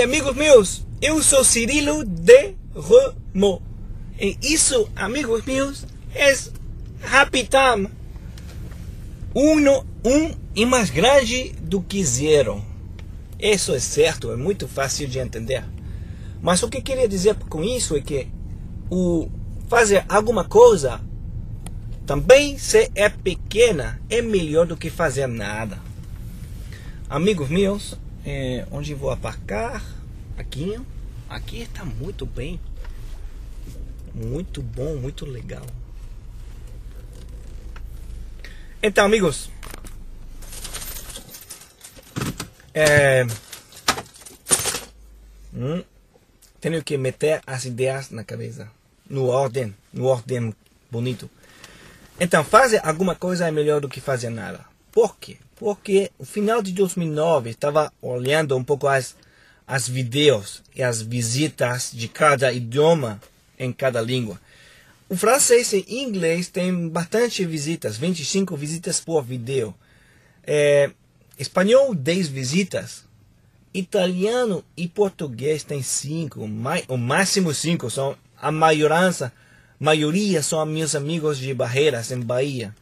Oi, amigos meus, eu sou Cirilo de Remo. E isso, amigos meus, é Happy Time. Um é mais grande do que zero. Isso é certo, é muito fácil de entender. Mas o que eu queria dizer com isso é que o fazer alguma coisa, também se é pequena, é melhor do que fazer nada. Amigos meus, onde vou aparcar? Aqui está muito bem, muito bom, muito legal. Então, amigos, tenho que meter as ideias na cabeça, no ordem bonito. Então, fazer alguma coisa é melhor do que fazer nada. Por quê? Porque no final de 2009 estava olhando um pouco as vídeos e as visitas de cada idioma em cada língua. O francês e inglês tem bastante visitas, 25 visitas por vídeo. Espanhol, 10 visitas. Italiano e português tem 5, o máximo 5. São a maioria são meus amigos de Barreiras, em Bahia.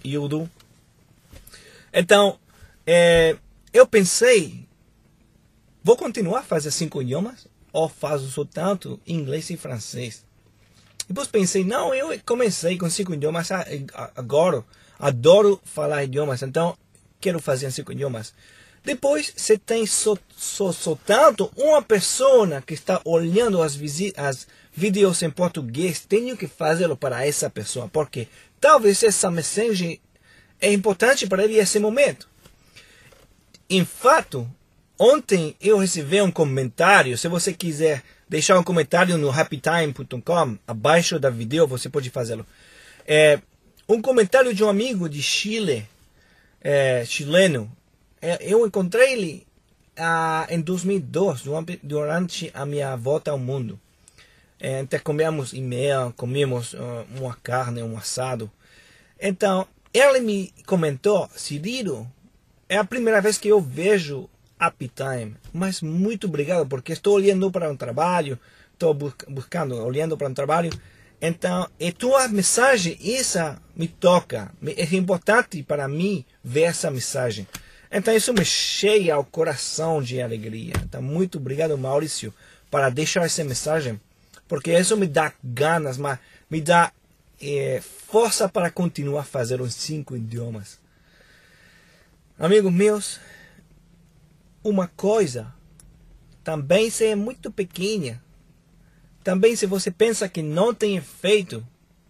Então, eu pensei, vou continuar a fazer 5 idiomas? Ou faço só tanto inglês e francês? Depois pensei, não, eu comecei com 5 idiomas, agora adoro falar idiomas, então quero fazer 5 idiomas. Depois, se tem só tanto uma pessoa que está olhando as vídeos em português, tenho que fazê-lo para essa pessoa, porque talvez essa mensagem é importante para ele nesse momento. Em fato, ontem eu recebi um comentário. Se você quiser deixar um comentário no happytime.com, abaixo da vídeo, você pode fazê-lo. Um comentário de um amigo de Chile, chileno. Eu encontrei ele em 2002, durante a minha volta ao mundo. Comemos e-mail, comemos uma carne, um assado. Então, ele me comentou, Cirilo, é a primeira vez que eu vejo Happy Time, mas muito obrigado, porque estou olhando para um trabalho, estou olhando para um trabalho. Então, e tua mensagem, essa me toca, é importante para mim ver essa mensagem. Então, isso me cheia o coração de alegria. Então, muito obrigado, Maurício, para deixar essa mensagem, porque isso me dá ganas, me dá força para continuar a fazer os 5 idiomas. Amigos meus, uma coisa, também se é muito pequena, também se você pensa que não tem efeito,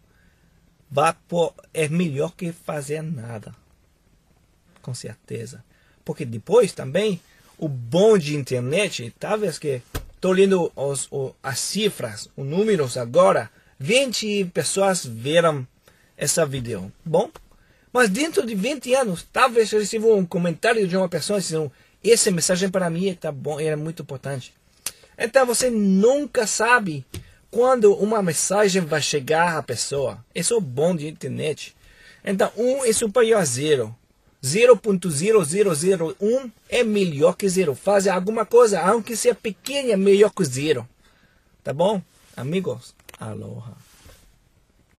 é melhor que fazer nada. Com certeza. Porque depois também, o bom de internet, talvez que estou lendo as cifras, os números agora, 20 pessoas viram essa vídeo. Bom, mas dentro de 20 anos, talvez eu receba um comentário de uma pessoa dizendo, essa mensagem para mim está bom, é muito importante. Então você nunca sabe quando uma mensagem vai chegar à pessoa. Isso é o bom de internet. Então 1 é superior a 0. 0.0001 é melhor que 0. Fazer alguma coisa, aunque seja pequena, é melhor que 0. Tá bom? Amigos, aloha.